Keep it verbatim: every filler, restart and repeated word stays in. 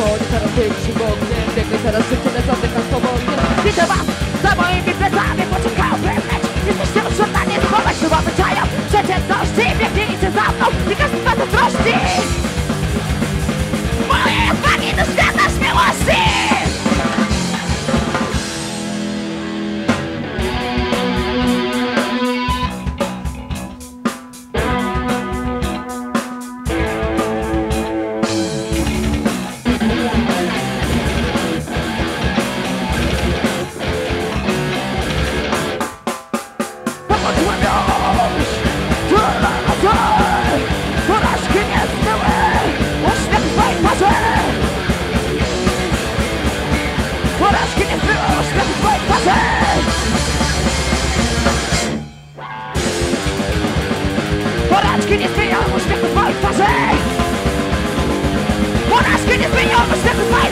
spokojnie, teraz wyjdzie się bognie. Biegnę teraz szybko, lecę oddycham swobodnie. Widzę was za moimi plecami, poczekają pewność. Jesteście odżądani, schować chyba wyczają przeciętności. Biegnijcie za mną i każdy ma zazdrości. Moje odwagi do świata śmiałości. Porażki nie zmienią uśmiechu twoich twarzy. Porażki nie zmienią uśmiechu twarzy.